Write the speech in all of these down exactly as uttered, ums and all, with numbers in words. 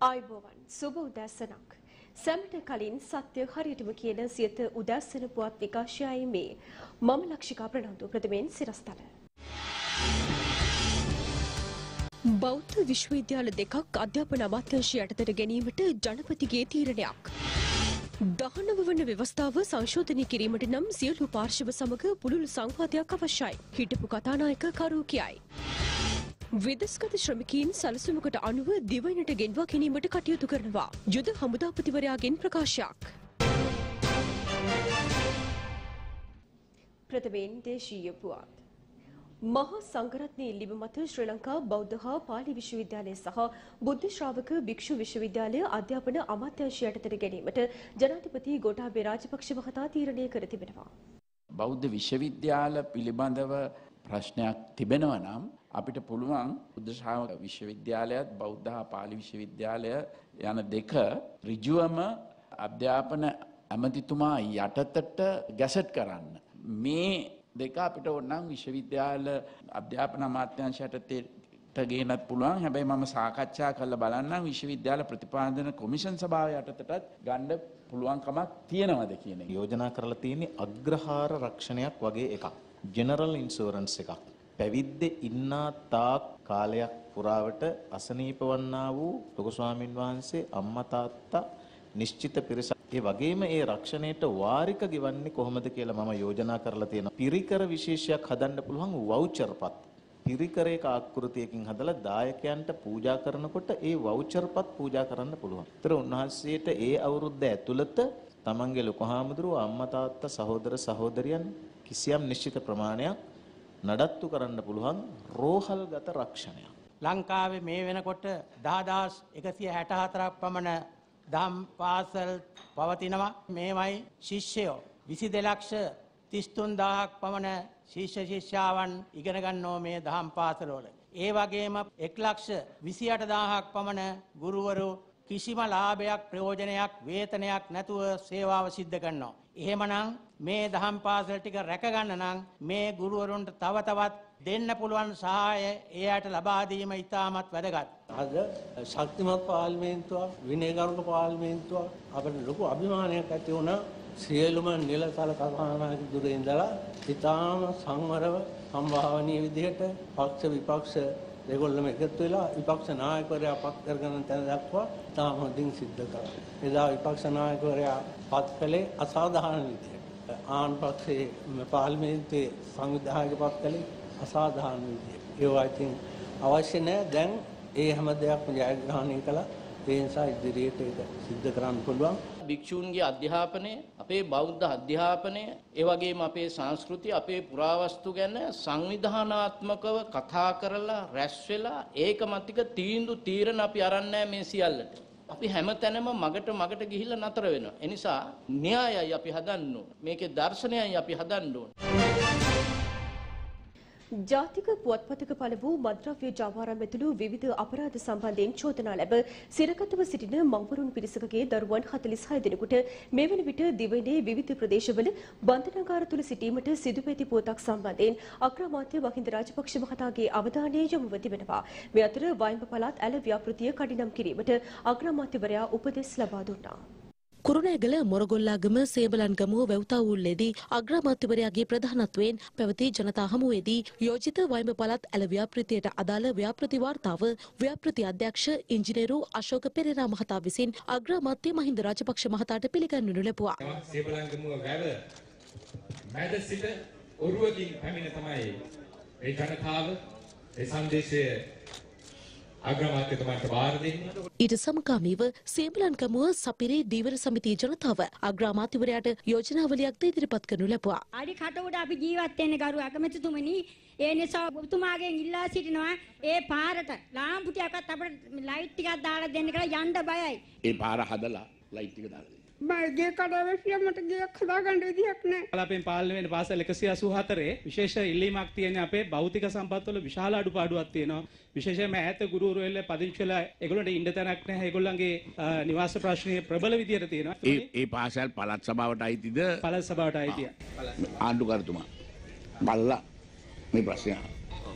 ආයුබෝවන් සුබ උදෑසනක්. සැමට කලින් සත්‍ය හරියටම කියන සියත උදෑසන පුවත් විකාශයයි මේ. මම ලක්ෂිකා ප්‍රනාන්දු ප්‍රථමයෙන් සිරස්තල. බෞද්ධ විශ්වවිද්‍යාල දෙකක් අධ්‍යාපන අමාත්‍යාංශය යටතට ගැනීමට ජනපතිගේ තීරණයක්. දහනව වන ව්‍යවස්ථාව සංශෝධනය කිරීමට නම් සියලු පාර්ශව සමග පුළුල් සංවාදයක් අවශ්‍යයි. හිටපු කතානායක කරු කියයි. විදේශගත ශ්‍රමිකයින් සැලසුමකට අනුව දිවයිනට ගෙන්වා ගැනීමට කටයුතු කරනවා. යුද හමුදාපතිවරයාගෙන් ප්‍රකාශයක්. ප්‍රථමයෙන් දේශීය පුවත්. මහා සංඝරත්නයේ ඉල්ලීම මත ශ්‍රී ලංකා බෞද්ධ හා පාලි විශ්වවිද්‍යාලය සහ බුද්ධ ශ්‍රාවක භික්ෂු විශ්වවිද්‍යාලය අධ්‍යාපන අමාත්‍යාංශය යටතට ගැනීමට ජනාධිපති ගෝඨාභය රාජපක්ෂ මහතා තීරණය කර තිබෙනවා. බෞද්ධ විශ්වවිද්‍යාල පිළිබඳව ප්‍රශ්නයක් තිබෙනවා නම් අපිට පුළුවන් බුද්ධ ශ්‍රාවක විශ්වවිද්‍යාලයත් බෞද්ධ හා පාලි විශ්වවිද්‍යාලය යන දෙක ඍජුවම අධ්‍යාපන ඇමතිතුමා යටතට ගැසට් කරන්න. මේ දෙක අපිට ඕනනම් විශ්වවිද්‍යාල අධ්‍යාපන අමාත්‍යාංශයට ගේන්නත් පුළුවන්. හැබැයි මම සාකච්ඡා කරලා බලන්නම් විශ්වවිද්‍යාල ප්‍රතිපාදන කොමිෂන් සභාව යටතටත් ගන්න පුළුවන්කමක් තියෙනවද කියන එක. යෝජනා කරලා තියෙන්නේ අග්‍රහාර රක්ෂණයක් වගේ එකක්. ජෙනරල් ඉන්ෂුරන්ස් එකක්. පැවිද්දේ ඉන්නා තාක් කාලයක් පුරාවට අසනීප වන්නා වූ ලොකු ස්වාමින් වහන්සේ අම්මා තාත්තා නිශ්චිත පිරිස ඒ වගේම ඒ රක්ෂණයට වාරික ගෙවන්නේ කොහොමද කියලා මම යෝජනා කරලා තියෙනවා. පිරිකර විශේෂයක් හදන්න පුළුවන් වවුචර් පත්. පිරිකරයක ආකෘතියකින් හදලා දායකයන්ට පූජා කරනකොට ඒ වවුචර් පත් පූජා කරන්න පුළුවන්. ඒතර උන්වහන්සේට ඒ අවුරුද්ද ඇතුළත තමන්ගේ ලොකු හාමුදුරුවෝ අම්මා තාත්තා සහෝදර සහෝදරියන් කිසියම් නිශ්චිත ප්‍රමාණයක් නඩත්තු කරන්න පුළුවන් රෝහල්ගත රක්ෂණයක්. ලංකාවේ මේ වෙනකොට දහදාස් එකසිය හැට හතරක් පමණ දම් පාසල් පවතිනවා. මේවයි ශිෂ්‍යයෝ විසි දෙලක්ෂ තිස් තුන් දාහක් පමණ ශිෂ්‍ය ශිෂ්‍යාවන් ඉගෙන ගන්නෝ මේ දහම් පාසලවල. ඒ වගේම එක් ලක්ෂ විසි අට දාහක් පමණ ගුරුවරු කිසිම ලාභයක් ප්‍රයෝජනයක් වේතනයක් නැතුව සේවාව සිද්ධ කරනවා. එහෙමනම් මේ දහම් පාසල් ටික රැක ගන්න නම් මේ ගුරුවරුන්ට තව තවත් දෙන්න පුළුවන් සහාය ඒ අයට ලබා දීම ඉතාමත් වැදගත්. අද ශක්තිමත් පාර්ලිමේන්තුවක් විනයගරුක පාර්ලිමේන්තුවක් අපිට ලොකු අභිමානයක් ඇති වුණා. සියලුම නිලතල කතානායක දුරේ ඉඳලා ඉතාම සංවරව සම්භාවනීය විදිහට පක්ෂ විපක්ෂ දෙගොල්ලම එකතු වෙලා විපක්ෂ නායකවරයා පත් කරගෙන තැන දක්වා තාම හොඳින් සිද්ධ කරා. එදා විපක්ෂ නායකවරයා පත් කළේ අසාධාරණ විදිහට. ආන් පක්ෂයේ පාර්ලිමේන්තුවේ සංවිධායක පත් කළේ අසාධාරණ විදිහට. ඒවා ඉතින් අවශ්‍ය නැහැ. දැන් ඒ හැම දෙයක්ම ජයග්‍රහණය කළා. ඒ නිසා ඉදිරියට ඒක සිද්ධ කරන්න පුළුවන්. භික්ෂූන්ගේ අධ්‍යාපනය, අපේ බෞද්ධ අධ්‍යාපනය, ඒ වගේම අපේ සංස්කෘතිය, අපේ පුරාවස්තු ගැන සංවිධානාත්මකව කතා කරලා රැස් වෙලා ඒකමතික තීන්දුව තීරණ අපි අරන් නැහැ මේ සියල්ලට. අපි හැමතැනම මගට මගට ගිහිල්ලා නතර වෙනවා. ඒ නිසා න්‍යායයි අපි හදන්න ඕන. මේකේ දර්ශනයයි අපි හදන්න ඕන. ජාතික පුවත්පතක පළ වූ මද්‍රව්‍ය ජාවාරම් ඇතුළු විවිධ අපරාධ සම්බන්ධයෙන් චෝදනා ලැබ සිරකතව සිටින මව්වරුන් පිරිසකගේ දරුවන් හතළිස් හය දෙනෙකුට මේ වන විට දිවයිනේ විවිධ ප්‍රදේශවල බන්ධනාගාර තුළ සිටීමට සිදුව ඇති පුවතක් සම්බන්ධයෙන් අග්‍රාමාත්‍ය මහින්ද රාජපක්ෂ මහතාගේ අවධානය යොමුව තිබෙනවා. මේ අතර වයිඹ පළාත් ඇල ව්‍යාපෘතිය කඩිනම් කිරීමට අග්‍රාමාත්‍යවරයා උපදෙස් ලබා දුන්නා. කුරුණෑගල මොරගොල්ලාගම සේබලන්ගමුව වැව්තාවුල්ලේදී අග්‍රාමාත්‍යවරයාගේ ප්‍රධානත්වයෙන් පැවති ජනතා හමුවේදී යෝජිත වයිඹ පළාත් ඇල ව්‍යාපෘතියට අදාළ ව්‍යාපෘති වාර්තාව ව්‍යාපෘති අධ්‍යක්ෂ ඉංජිනේරු අශෝක පෙරේරා මහතා විසින් අග්‍රාමාත්‍ය මහින්ද රාජපක්ෂ මහතාට පිළිගන්වනු ලැබුවා. සේබලන්ගමුව වැව මැද සිට ඔරුවකින් පැමිණ තමයි ඒ ජනතාව ඒ සංදේශය අග්‍රාමාත්‍යතුමාට බාර දෙන්නේ. ඊට සමගාමීව සේබලන්ගමුව සපිරි දීවර සමිතියේ ජනතාව අග්‍රාමාත්‍යවරයාට යෝජනාවලියක්ද ඉදිරිපත් කරනු ලැබුවා. අඩි කට උඩ අපි ජීවත් වෙන්නේ ගරු අගමැතිතුමනි. ඒ නිසා ඔබතුමාගෙන් ඉල්ලා සිටිනවා ඒ පාරට ලාම්පු ටිකක්වත් අපිට ලයිට් ටිකක් දාලා දෙන්න කියලා යන්න බයයි. ඒ පාර හදලා ලයිට් ටික දාලා දෙන්න. මගේ කඩාවැසිය මට ගියක් හදාගන්න විදියක් නැහැ. කලාපෙන් පාලනය වෙන පාසල් එකසිය අසූ හතරේ විශේෂ ඉල්ලීමක් තියෙන අපේ භෞතික සම්පත්වල විශාල අඩුපාඩුවක් තියෙනවා. විශේෂයෙන්ම ඈත ගුරුවරු වෙල්ල පදිංචි වෙලා ඒගොල්ලන්ට ඉන්න තැනක් නැහැ. ඒගොල්ලන්ගේ නිවාස ප්‍රශ්නය ප්‍රබල විදියට තියෙනවා. ඒ ඒ පාසල් පළාත් සභාවට අයිතිද? පළාත් සභාවට අයිතිය. ආණ්ඩුකරතුමා බලලා මේ ප්‍රශ්නය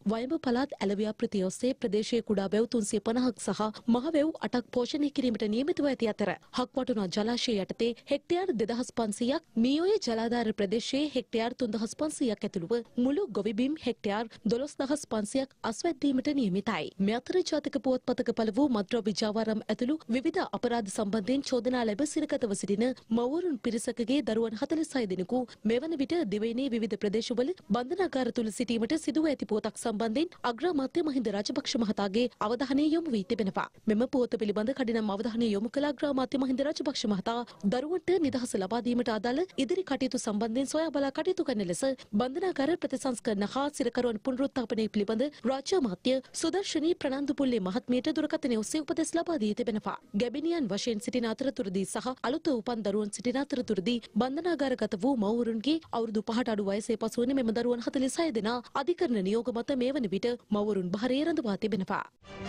වයඹ පළාත් ඇලවියා ප්‍රතිය ඔස්සේ ප්‍රදේශයේ කුඩා වැව් තුන්සිය පනහක් සහ මහ වැව් අටක් පෝෂණය කිරීමට නියමිතව ඇති අතර හක්වටුනා ජලාශය යටතේ හෙක්ටයාර් දෙදහස් පන්සීයක් මීඔයේ ජලාධාර ප්‍රදේශයේ හෙක්ටයාර් තුන්දහස් පන්සීයක් ඇතුළුව මුළු ගොවිබිම් හෙක්ටයාර් දොළොස් දහස් පන්සීයක් අස්වැද්දීමට නියමිතයි. මේ අතර ජාතික පුවත්පතක පළ වූ මද්‍රව්‍ය ජාවාරම් ඇතුළු විවිධ අපරාධ සම්බන්ධයෙන් චෝදනා ලැබ සිරකතව සිටින මව්වරුන් පිරිසකගේ දරුවන් හතළිස් හය දෙනෙකු මෙවන විට දිවයිනේ විවිධ ප්‍රදේශවල බන්ධනාගාර තුල සිටීමට සිදුව ඇති පුවතක් සම්බන්ධයෙන් අග්‍රාමාත්‍ය මහින්ද රාජපක්ෂ මහතාගේ අවධානය යොමු වී තිබෙනවා. මෙම පුවත පිළිබඳ කඩිනම් අවධානය යොමු කළ අග්‍රාමාත්‍ය මහින්ද රාජපක්ෂ මහතා දරුවන්ට නිදහස ලබා දීමට අදාළ ඉදිරි කටයුතු සම්බන්ධයෙන් සොයා බලා කටයුතු කරන ලෙස බන්ධනාගාර ප්‍රතිසංස්කරණ හා සිරකරුවන් පුනරුත්ථාපනය පිළිබඳ රාජ්‍ය අමාත්‍ය සුදර්ශනී ප්‍රනන්දුපුල්ලේ මහත්මියට දුරකථනය ඔස්සේ උපදෙස් ලබා දී තිබෙනවා. ගැබිනියන් වශයෙන් සිටින අතරතුරදී සහ අලුත උපන් දරුවන් සිටින අතරතුරදී බන්ධනාගාරගත වූ මව්වරුන්ගේ අවුරුදු පහට අඩු වයසේ පසුවන මෙම දරුවන් හතළිස් හය දෙනා අධිකරණ නියෝග මත මේ වන විට මව්වරුන් බහරේ රඳවා තිබෙනවා.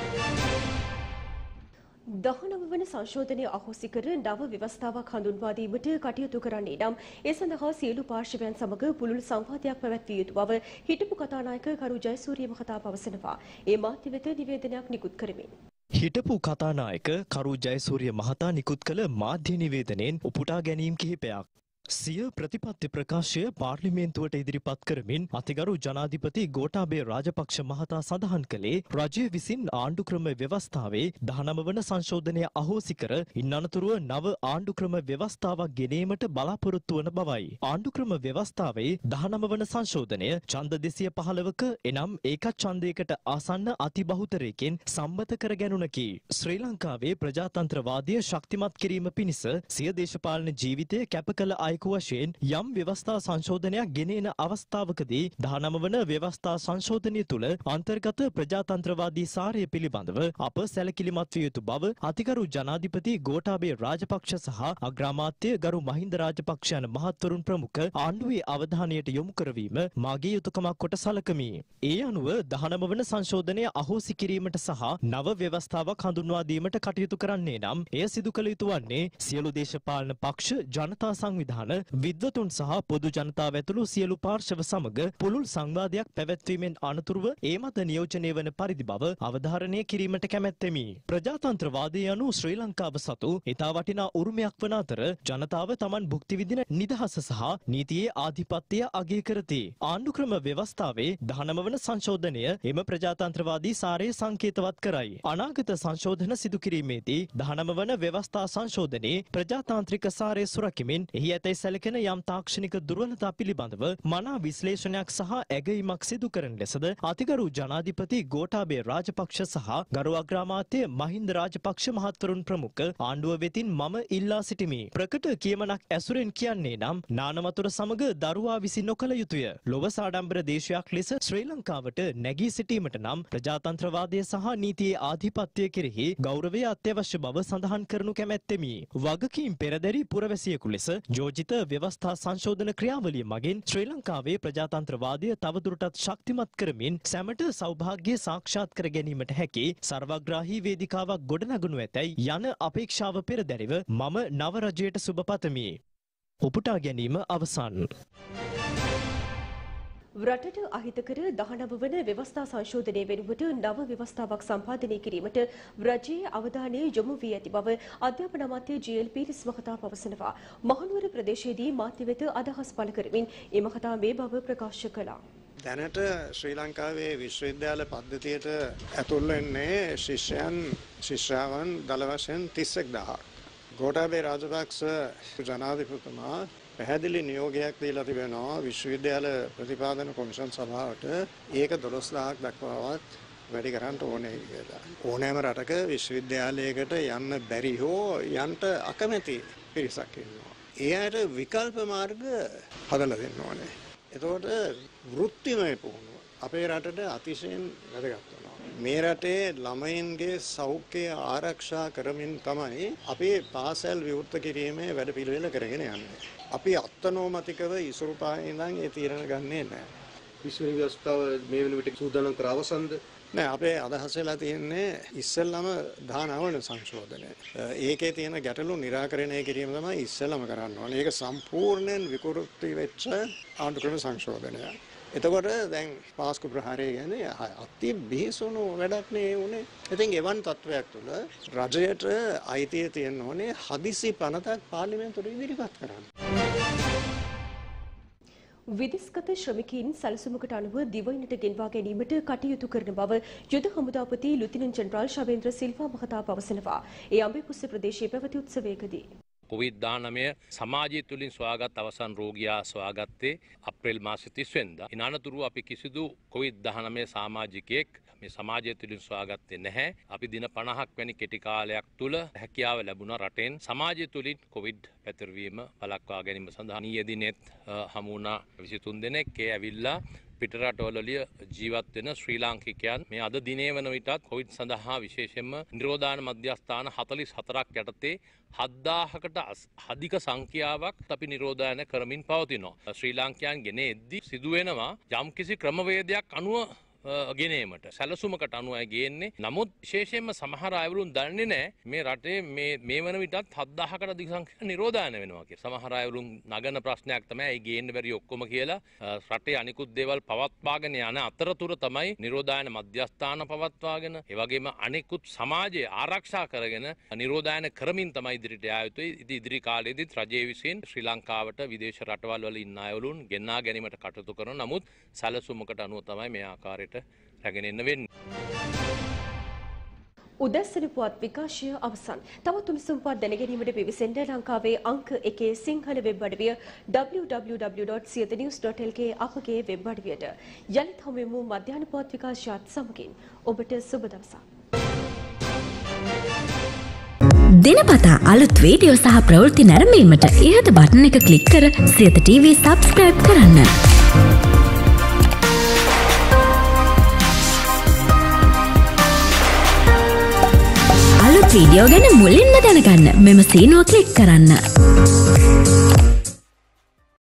දහනව වන සංශෝධනය අහෝසි කර නව ව්‍යවස්ථාවක් හඳුන්වා දීමට කටයුතු කරන්නේ නම් ඒ සඳහා සියලු පාර්ශවයන් සමග පුළුල් සංවාදයක් පැවැත්විය යුතු බව හිටපු කතානායක කරු ජයසූරිය මහතා පවසනවා. ඒ මාධ්‍ය වෙත නිවේදනයක් නිකුත් කරමින් හිටපු කතානායක කරු ජයසූරිය මහතා නිකුත් කළ මාධ්‍ය නිවේදනයෙන් උපුටා ගැනීම් කිහිපයක්. සිය ප්‍රතිපත්ති ප්‍රකාශය පාර්ලිමේන්තුවට ඉදිරිපත් කරමින් අතිගරු ජනාධිපති ගෝඨාභය රාජපක්ෂ මහතා සඳහන් කළේ රජය විසින් ආණ්ඩුක්‍රම ව්‍යවස්ථාවේ දහනව වන සංශෝධනය අහෝසි කර ඉන් අනතුරුව නව ආණ්ඩුක්‍රම ව්‍යවස්ථාවක් ගෙනීමට බලාපොරොත්තු වන බවයි. ආණ්ඩුක්‍රම ව්‍යවස්ථාවේ දහනව වන සංශෝධනය ඡන්ද දෙසිය පහළවක එනම් ඒකත් ඡන්දයකට ආසන්න අතිබහුතරයකින් සම්මත කර ගැනුණකි. ශ්‍රී ලංකාවේ ප්‍රජාතන්ත්‍රවාදය ශක්තිමත් කිරීම පිණිස සිය දේශපාලන ජීවිතය කැප කළ අයෙකු වශයෙන් යම් ව්‍යවස්ථා සංශෝධනයක් ගෙනෙන අවස්ථාවකදී දහනව වන ව්‍යවස්ථා සංශෝධනය තුළ අන්තර්ගත ප්‍රජාතන්ත්‍රවාදී සාරය පිළිබඳව අප සැලකිලිමත් විය යුතු බව අතිගරු ජනාධිපති ගෝඨාභය රාජපක්ෂ සහ අග්‍රාමාත්‍ය ගරු මහින්ද රාජපක්ෂ යන මහත්වරුන් ප්‍රමුඛ ආණ්ඩුවේ අවධානයට යොමු කරවීම මාගේ යුතුකමක් කොට සලකමි. ඒ අනුව දහනව වන සංශෝධනය අහෝසි කිරීමට සහ නව ව්‍යවස්ථාවක් හඳුන්වා දීමට කටයුතු කරන්නේ නම් එය සිදු කළ යුතු වන්නේ සියලු දේශපාලන පක්ෂ ජනතා සංවිධාන විද්වතුන් සහ පොදු ජනතාව ඇතුළු සියලු පාර්ශව සමග පුළුල් සංවාදයක් පැවැත්වීමෙන් අනතුරුව ඒ මත නියෝජනය වන පරිදි බව අවධාරණය කිරීමට කැමැත්තෙමි. ප්‍රජාතන්ත්‍රවාදය යනු ශ්‍රී ලංකාව සතු ඉතා වටිනා උරුමයක් වන අතර ජනතාව තමන් භුක්ති විඳින නිදහස සහ නීතියේ ආධිපත්‍යය අගය කරති. ආණ්ඩුක්‍රම ව්‍යවස්ථාවේ දහනව වන සංශෝධනය එම ප්‍රජාතන්ත්‍රවාදී සාරය සංකේතවත් කරයි. අනාගත සංශෝධන සිදු කිරීමේදී දහනව වන ව්‍යවස්ථා සංශෝධනයේ ප්‍රජාතාන්ත්‍රික සාරය සුරකිමින් එහි ඇතැයි සැලකෙන යම් තාක්ෂණික දුර්වලතා පිළිබඳව මනා විශ්ලේෂණයක් සහ ඇගයීමක් සිදු කරන ලෙසද අතිගරු ජනාධිපති ගෝඨාභය රාජපක්ෂ සහ ගරු අග්‍රාමාත්‍ය මහින්ද රාජපක්ෂ මහත්වරුන් ප්‍රමුඛ ආණ්ඩුව වෙතින් මම ඉල්ලා සිටිමි. ප්‍රකට කියමනක් ඇසුරෙන් කියන්නේ නම් නානවතුර සමග දරුවා විසින් නොකළ යුතුය. ලොව සාඩම්බර දේශයක් ලෙස ශ්‍රී ලංකාවට නැගී සිටීමට නම් ප්‍රජාතන්ත්‍රවාදය සහ නීතියේ ආධිපත්‍යය කෙරෙහි ගෞරවය අත්‍යවශ්‍ය බව සඳහන් කරනු කැමැත්තෙමි. වගකීම් පෙරදැරි පුරවැසියෙකු ලෙස යෝජිත ව්‍යවස්ථා සංශෝධන ක්‍රියාවලිය මගින් ශ්‍රී ලංකාවේ ප්‍රජාතන්ත්‍රවාදය තවදුරටත් ශක්තිමත් කරමින් සැමට සෞභාග්‍ය සාක්ෂාත් කර ගැනීමට හැකි සර්වග්‍රාහී වේදිකාවක් ගොඩනගනු ඇතැයි යන අපේක්ෂාව පෙරදැරිව මම නව රජයට සුබ පතමි. උපුටා ගැනීම අවසන්. රටට අහිතකර දහනව වන ව්‍යවස්ථා සංශෝධනය වෙනුවට නව ව්‍යවස්ථාවක් සම්පාදනය කිරීමට රජයේ අවධානය යොමු වී ඇති බව අධ්‍යාපන අමාත්‍ය ජී.එල්. පීරිස් මහතා පවසනවා. මහනුවර ප්‍රදේශයේදී මාධ්‍ය වෙත අදහස් පළ කරමින් ඒ මහතා මේ බව ප්‍රකාශ කළා. දැනට ශ්‍රී ලංකාවේ විශ්වවිද්‍යාල පද්ධතියට ඇතුල් වෙන්නේ ශිෂ්‍යයන් ශිෂ්‍යාවන් දල වශයෙන් තිස් එක්දහසක්. ගෝඨාභය රාජපක්ෂ ජනාධිපතිතුමා පැහැදිලි නියෝගයක් දීලා තිබෙනවා විශ්වවිද්‍යාල ප්‍රතිපාදන කොමිෂන් සභාවට ඒක දොළොස් දහසක් දක්වාවත් වැඩි කරන්න ඕනේ කියලා. ඕනෑම රටක විශ්වවිද්‍යාලයකට යන්න බැරි හෝ යන්න අකමැති පිරිසක් ඉන්නවා. ඒ අයට විකල්ප මාර්ග හදලා දෙන්න ඕනේ. එතකොට වෘත්තිමය පුහුණුව අපේ රටට අතිශයින් වැදගත් වෙනවා. මේ රටේ ළමයින්ගේ සෞඛ්‍යය ආරක්ෂා කරමින් තමයි අපි පාසල් විවෘත කිරීමේ වැඩපිළිවෙල කරගෙන යන්නේ. අපි අත්නෝමතිකව ඉසුරු පායේ ඉඳන් ඒ තීරණ ගන්නේ නැහැ. විශ්ව ව්‍යවස්ථාව මේ වෙන විට සූදානම් කර අවසන්ද? නෑ, අපේ අදහස වෙලා තියෙන්නේ ඉස්සෙල්ලාම දානවන සංශෝධනය. ඒකේ තියෙන ගැටලු निराකරණය කිරීම තමයි ඉස්සෙල්ලාම කරන්න ඕනේ. ඒක සම්පූර්ණයෙන් විකෘති වෙච්ච ආණ්ඩුක්‍රම සංශෝධනය. එතකොට දැන් පාස්කු ප්‍රහාරය කියන්නේ අති බිහිසුණු වැඩක් නේ උනේ. ඉතින් එවන් තත්වයක් තුළ රජයට අයිතිය තියෙන්න ඕනේ හදිසි පනතක් පාර්ලිමේන්තුවට ඉදිරිපත් කරන්න. විදෙස්ගත ශ්‍රමිකයින් සැලසුමකට අනුව දිවයිනට ගෙන්වා ගැනීමට කටයුතු කරන බව යුද හමුදාපති ලුතිනන්ට් ජෙනරාල් ශවේන්ද්‍ර සිල්වා මහතා පවසනවා. ඒ අම්බේකුස්ස ප්‍රදේශයේ පැවති උත්සවයකදී කොවිඩ් දානමය සමාජය තුළින් සොයාගත් අවසන් රෝගියා සොයාගත්තේ අප්‍රේල් මාසේ තිස් වෙනිදා. ඉන් අනතුරුව අපි කිසිදු කොවිඩ් දහනවය සමාජිකයෙක් මේ සමාජය තුළින් සොයාගත්තේ නැහැ. අපි දින පනහක් වැනි කෙටි කාලයක් තුළ හැකියාව ලැබුණා රටෙන් සමාජය තුළින් කොවිඩ් පැතිරවීම වළක්වා ගැනීම සඳහා. ඊයේ දිනෙත් හමු වුණා විසිතුන් දෙනෙක්. ඒ ඇවිල්ලා පිටරටවලලිය ජීවත් වෙන ශ්‍රී ලාංකිකයන් මේ අද දිනේ වන විටත් කොවිඩ් සඳහා විශේෂයෙන්ම නිරෝධායන මධ්‍යස්ථාන හතළිස් හතරක් යටතේ හත්දාහකට අධික සංඛ්‍යාවක් අපි නිරෝධායන කරමින් පවතිනවා. ශ්‍රී ලාංකයන් ගෙන එද්දී සිදුවෙනවා යම්කිසි ක්‍රමවේදයක් අනුව ගෙනීමට සැලසුමකට අනුවයි ගේන්නේ. නමුත් විශේෂයෙන්ම සමහර අයවලුන් දන්නේ නැහැ මේ රටේ මේ මේ වන විටත් හත්දාහකට අධික සංඛ්‍යාවක් නිරෝධායන වෙනවා කියලා. සමහර අයවලුන් නගන ප්‍රශ්නයක් තමයි ඒ ගේන්න බැරි ඔක්කොම කියලා රටේ අනිකුත් දේවල් පවත්වාගෙන යන අතරතුර තමයි නිරෝධායන මධ්‍යස්ථාන පවත්වාගෙන ඒ වගේම අනිකුත් සමාජය ආරක්ෂා කරගෙන නිරෝධායන කරමින් තමයි ඉදිරියට යා යුතුයි. ඉතින් ඉදිරි කාලයේදී රජයේ විසින් ශ්‍රී ලංකාවට විදේශ රටවල් වල ඉන්න අයවලුන් ගෙන්වා ගැනීමට කටයුතු කරන නමුත් සැලසුමකට අනුව තමයි මේ ආකාරයට රැගෙන එන්න වෙන්නේ. උදැසන පුවත් විකාශය අවසන්. තවත් උණුසුම් පුවත් දැනගැනීමට පිවිසෙන්න ලංකාවේ අංක එකේ සිංහල වෙබ් අඩවිය W W W dot Siyatha news dot L K අපගේ වෙබ් අඩවියට. යලිත් හමුවෙමු මධ්‍යහන පුවත් විකාශයත් සමගින්. ඔබට සුබ දවසක්. දිනපතා අලුත් වීඩියෝ සහ ප්‍රවෘත්ති නැරඹීමට ඉහත බටන් එක ක්ලික් කර සියත ටීවී සබ්ස්ක්‍රයිබ් කරන්න. අලුත් වීඩියෝ ගැන මුලින්ම දැනගන්න මෙම සීනුව ක්ලික් කරන්න.